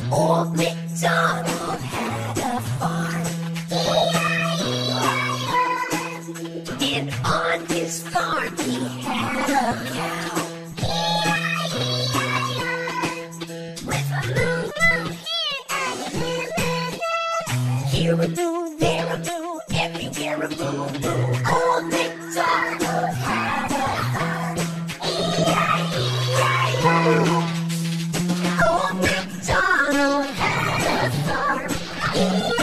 Old Macdonald had a farm, and on his farm he had a cow. With a moo moo here a moo, there a moo, everywhere a moo moo. Old Macdonald had a farm, E-I-E-I-O. Old Macdonald had a farm.